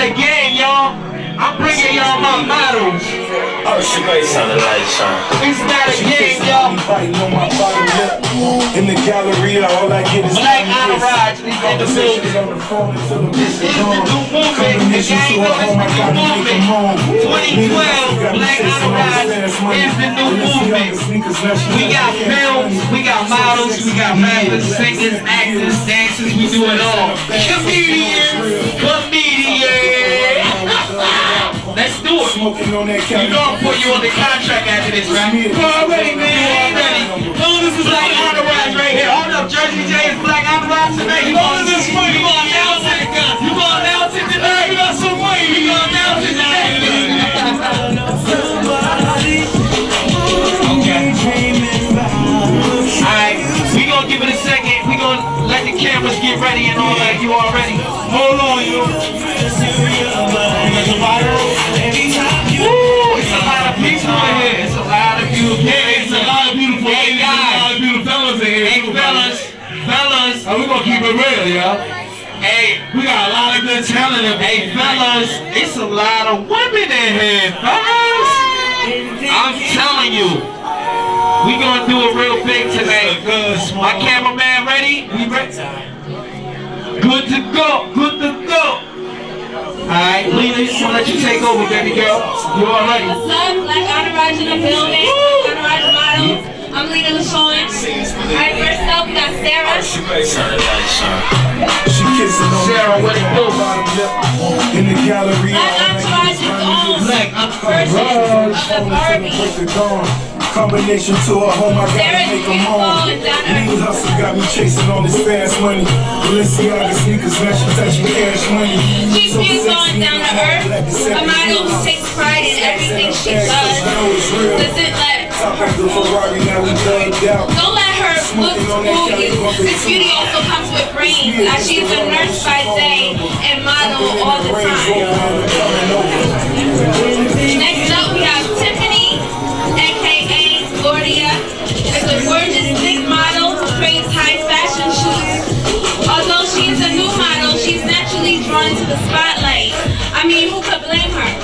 again, y'all. I'm bringing y'all my models. Oh, she might sound like son. It's not a game, y'all. In the gallery, all I get is Black Entourage, we in the building. This is the new movement. The gang know this is the new movement. 2012, Black Entourage is the new movement. We got films, we got models, we got rappers, singers, actors, dancers, we do it all. Comedians. Let's do it. You know I'm putting you on the contract after this, right? You already, man. You already. Oh, this is Black Entourage right here. Hold up, Jersey J is Black Entourage tonight. You gonna announce it? You gonna announce it tonight? You got some money. You gonna announce it tonight? Okay. Alright, we gonna give it a second. We gonna let the cameras get ready and all that. You all ready? Hold on, you. It's a lot of people in here. It's a lot of beautiful. Yeah, it's a lot of beautiful ladies. A lot of beautiful fellas in here. Hey, fellas. Oh, we gonna keep it real, y'all. Hey, we got a lot of good talent in here. Hey, fellas, it's a lot of women in here, fellas. I'm telling you, we gonna do it real big today. My cameraman ready? We ready? Good to go. Good to go. Alright, Linden, I'm gonna let you take over, baby girl. You all ready? What's up? Black Entourage in the building. Entourage Models. I'm Linden N.J. Alright, first up, we got Sarah. She might sound like son. Sarah, what it do? In the gallery, Black Entourage is on. Black Version of the Barbie. Combination to a home, I gotta Sarah's make them beautiful home. and down to Legal hustle got me chasing all this fast money. Balenciaga sneakers, now she touching cash money. She's beautiful and down to earth. A model who takes pride in everything she does. Doesn't let. Don't let her look fool you. This beauty also comes with brains, as she's a nurse by day and model all the time. Next up, we have Tiffany, aka Gloria. Is a gorgeous big model who creates high fashion shoots. Although she's a new model, she's naturally drawn to the spotlight. I mean, who could blame her?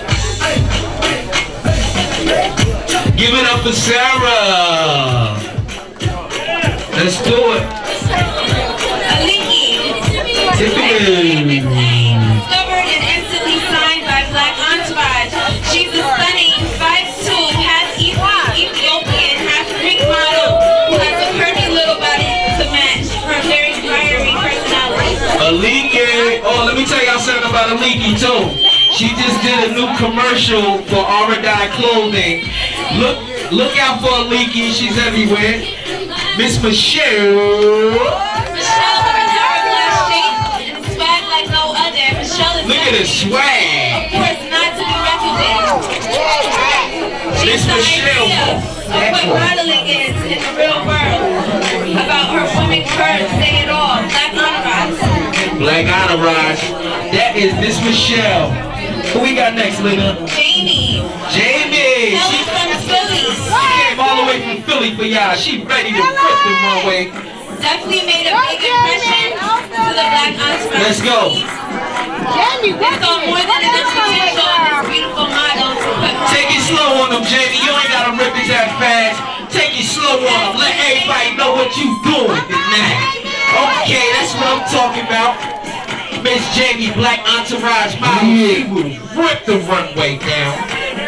Give it up for Sarah. Let's do it. Aliki. Tiffany. Discovered and instantly signed by Black Entourage. She's a stunning 5'2", half Ethiopian, half Greek model who has a curvy little body to match her very fiery personality. Aliki. Oh, let me tell y'all something about Aliki too. She just did a new commercial for Aradai clothing. Look out for Aliki. She's everywhere. Miss Michelle. Michelle with an hourglass shape and swag like no other. Michelle is Look at the swag. of course, not to be reckoned with. She's Miss the Michelle. idea of what modeling is in the real world. About her women curves, say it all. Black Entourage. Black Entourage. That is Miss Michelle. Who we got next, Lena? Jamie. Jamie. She from Philly. came all the way from Philly for y'all. She ready to rip the runway. Definitely made a big impression to the Black Entourage. Let's go. It's on more than enough potential on this beautiful model to put Take it slow on them, Jamie. You ain't gotta rip it that fast. Take it slow on them. Let everybody know what you doing tonight. Okay, that's what I'm talking about. Miss Jamie, Black Entourage model. She will rip the runway down.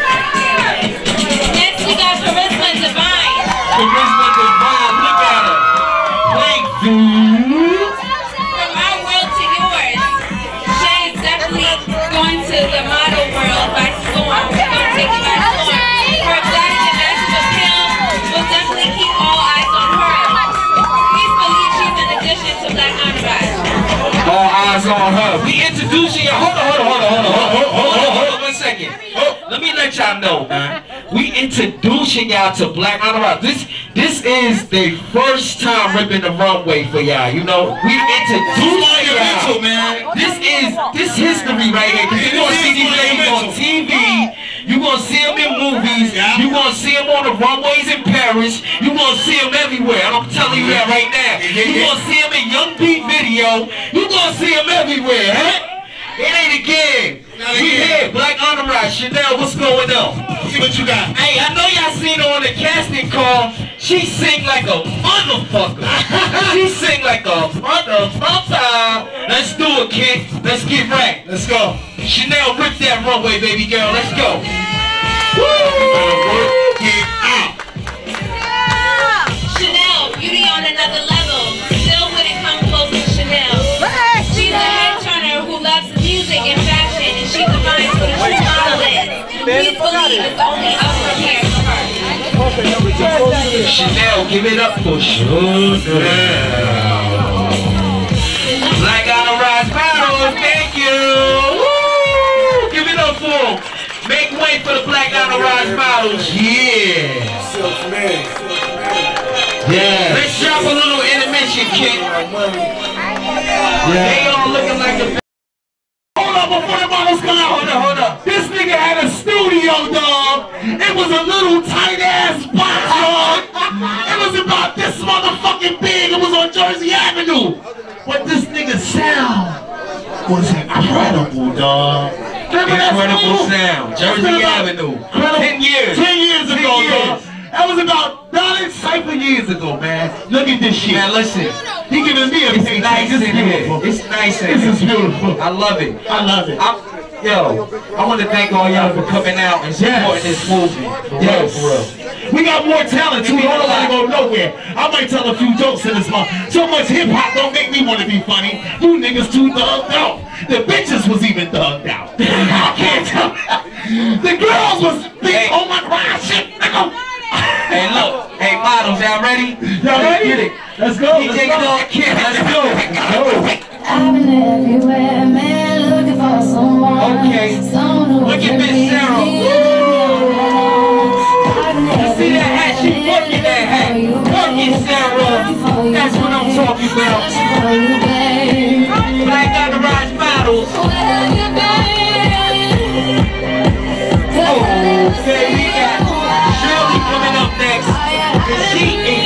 Next we got Charisma Divine. Charisma Divine, look at her. Playthrough. From our world to yours. Shay is definitely going to the model world by storm. We're going to take it by storm. Her exotic and massive appeal will definitely keep all eyes on her. Please believe she's an addition to Black Entourage. All eyes on her. We introducing you. Hold on 1 second. Let me let y'all know, man. We introducing y'all to Black Entourage. This is the first time ripping the runway for y'all. You know, we introducing y'all. This history right here. Cause you're gonna see these ladies on TV. You're gonna see them in movies. You're gonna see them on the runways in Paris. You're gonna see them everywhere. And I'm telling you that right now. You're gonna see them in Young Beat video. You're gonna see them everywhere, huh? It ain't a gig. We here, Black Entourage. Chanel, what's going on? See what you got. Hey, I know y'all seen her on the casting call. She sing like a motherfucker. She sing like a motherfucker. Let's do it, kid. Let's get right. Let's go. Chanel, rip that runway, baby girl. Let's go. Woo! Get out. Chanel, beauty on another level. Still wouldn't come close to Chanel. She's a head turner who loves music and fashion, and she defines what a true model is. Please believe it's only up from here for her. Chanel, give it up for Chanel. Black Entourage Models, thank you. Woo! Give it up for them. Make way for the Black Entourage Models. Yeah. Yeah. Let's drop a little intermission, kid. Yeah. They all looking like a. Hold up, before the models come out. Hold up. This nigga had a studio, dog. It was a little tight ass box, dog. It was about this motherfucking big. It was on Jersey Avenue. But this nigga's sound was incredible, dog. Incredible sound. Jersey Avenue. 10 years. 10 years ago, dog. That was about 9 cypher years ago, man. Look at this shit. Man, listen. He giving me a pay. Nice in here. It's nice in here. This is beautiful. I love it. I love it. Yo, I want to thank all y'all for coming out and supporting this movement. Yes. For real. We got more talent too. We don't want to go nowhere. I might tell a few jokes in this month. So much hip hop don't make me want to be funny. You niggas too thugged out. The bitches was even thugged out. I can't tell. The girls was big. Oh my God, shit. Hey, look. Hey, models, y'all ready? Y'all ready? Get it. Let's go. DJ Dog Kid, let's go. I've been everywhere, man, looking for someone. Okay. Look at Miss Sarah. You see that hat? She working that hat. Working Sarah. That's what I'm talking about. Black Entourage Models. Okay, we got Shirley coming up next. She is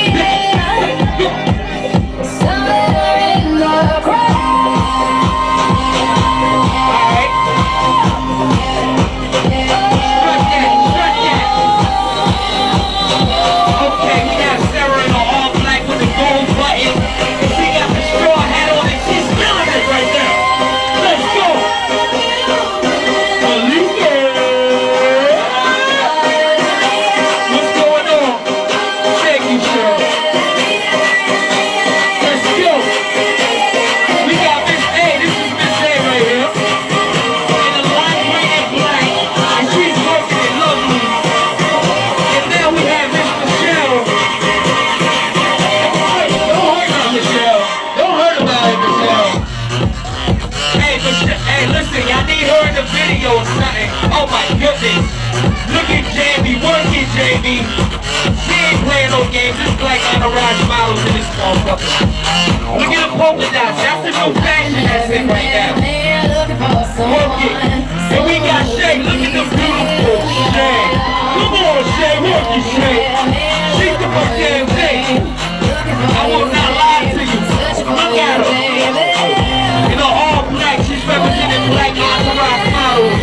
oh my goodness. Look at Jamie, working Jamie. She ain't playing no games. This Black Entourage Models in this motherfucker. Look at the polka dots. That's the new fashion that's in right now. Work it. And we got Shay. Look at the beautiful Shay. Come on, Shay. Work it, Shay. She's the most damn thing. I will not lie to you. Look at her. You know, all black. She's representing Black Entourage Models.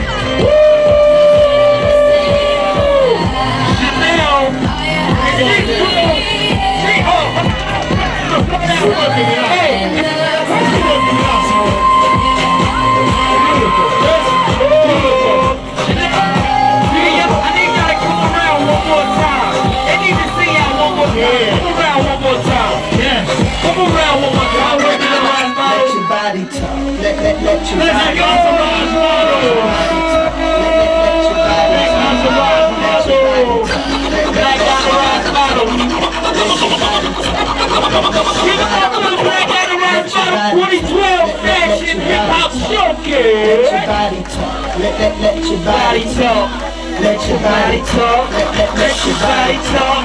Let your body talk. Let your body talk. Let your body talk.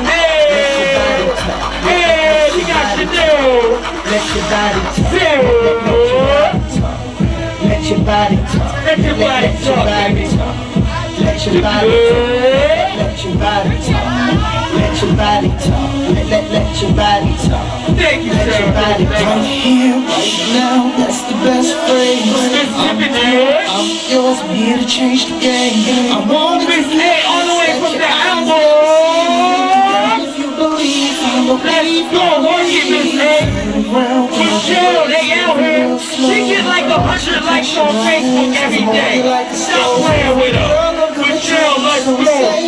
Hey, we got Chanel. Let your body talk. Let your body talk. Let your body talk, baby. Let your body talk. Let your body talk. Let your body talk. Let your body talk. Thank you, Let your body talk. I'm here right now, that's the best phrase. I'm yours, I'm here to change the game. I want to Miss A all the way from the elbow. if you believe, I Let's go, work it, Miss A. Michelle, they out here. She get like 100 likes on Facebook every day. Stop playing with her. Michelle, let's go.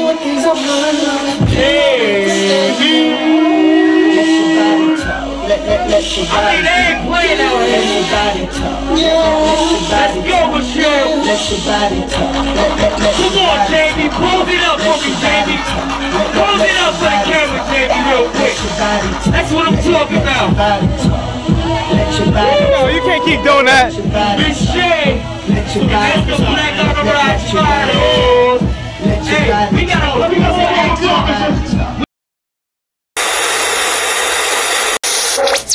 Let your I mean, they ain't playing out here. body talk. Let's go, Michelle. Let your body talk. Come on, Jamie. Close it up for me, Jamie. Close it up for the camera, Jamie, real quick. That's what I'm talking about. Let your body No, you can't keep doing that. Miss Shay. Let your body That's the Black on the Rock Finals. Hey, we gotta